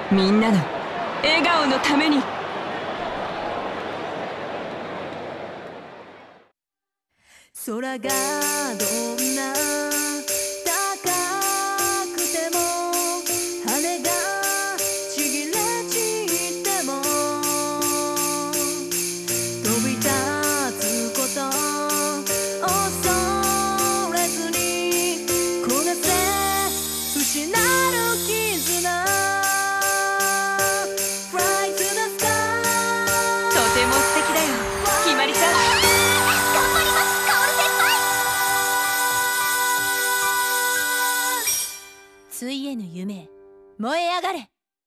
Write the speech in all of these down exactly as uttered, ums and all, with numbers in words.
みんなの笑顔のために。 空がどんな高くても羽がちぎれ散っても飛び立つこと恐れずにこなせ失う絆 Fly to the sky とても素敵だよ、ひまりちゃん。 ついえぬ夢へ燃え上がれ。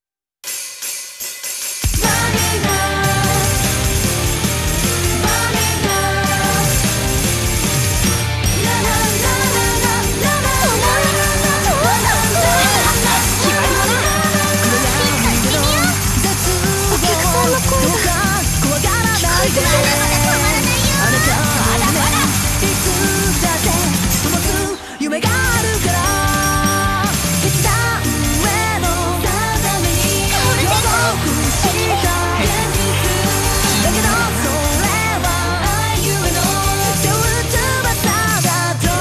夢があるから決断への定めに予測した現実だけどそれは夢の背負う翼だと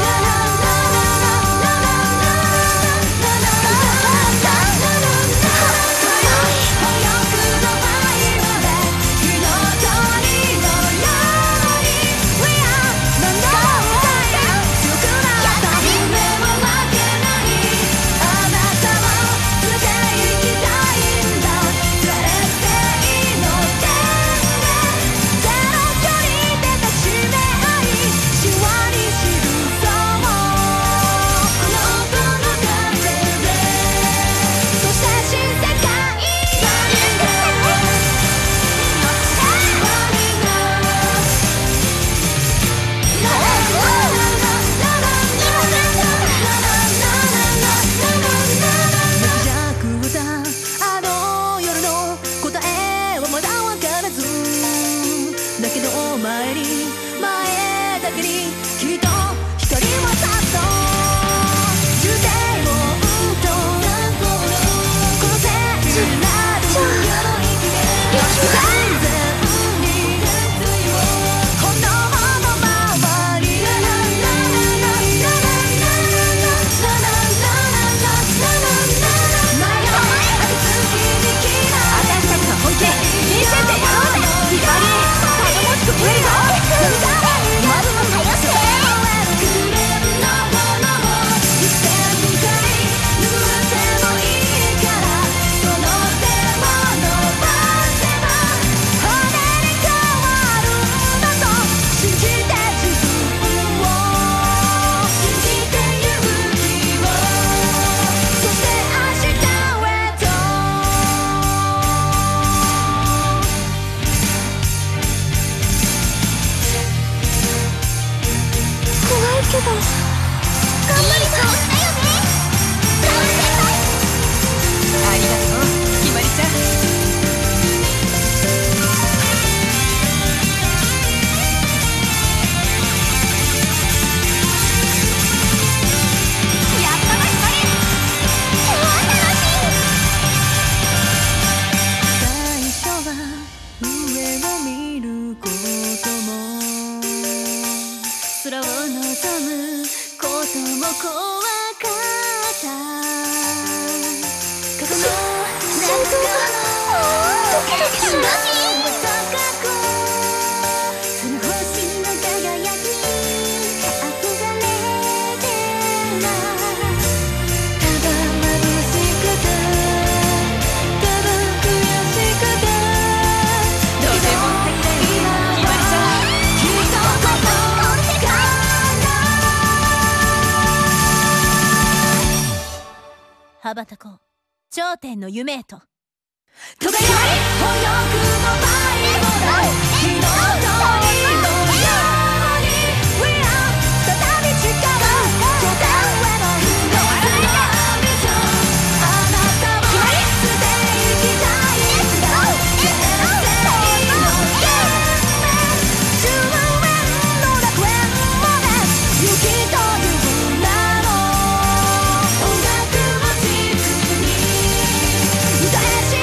早くの愛まで火の鳥のように We are 何度も強くなった夢も負けないあなたも連れて行きたいんだ連れていいのってゼロ距離で確め合いしわに記そうこの音の風でそして新世界あの夜の答えはまだわからずだけど前に前だけにきっと光はさっと重低音とこのせいになる完全に炎のままにけど頑張りそうだよね。 ありがとう、ひまりちゃん。 やったなひまり。超楽しい。最初は上を見ることも空を望むことも怖かった過去の何かドキドキします。高くその星の輝き憧れてなただ眩しくてただ悔しくてとても素敵だよ、ひまりちゃん。 きっとここ羽ばたこう頂点の夢へと輝き本欲の迷子だ火の鳥のように We are 再び誓う頂点への夢あなたも捨ていきたいんだ人生の夢じゅうえんの楽園まで雪という名の音楽を実に歌えし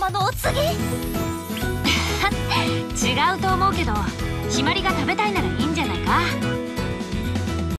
様のお告げ。 違うと思うけど、ひまりが食べたいならいいんじゃないか。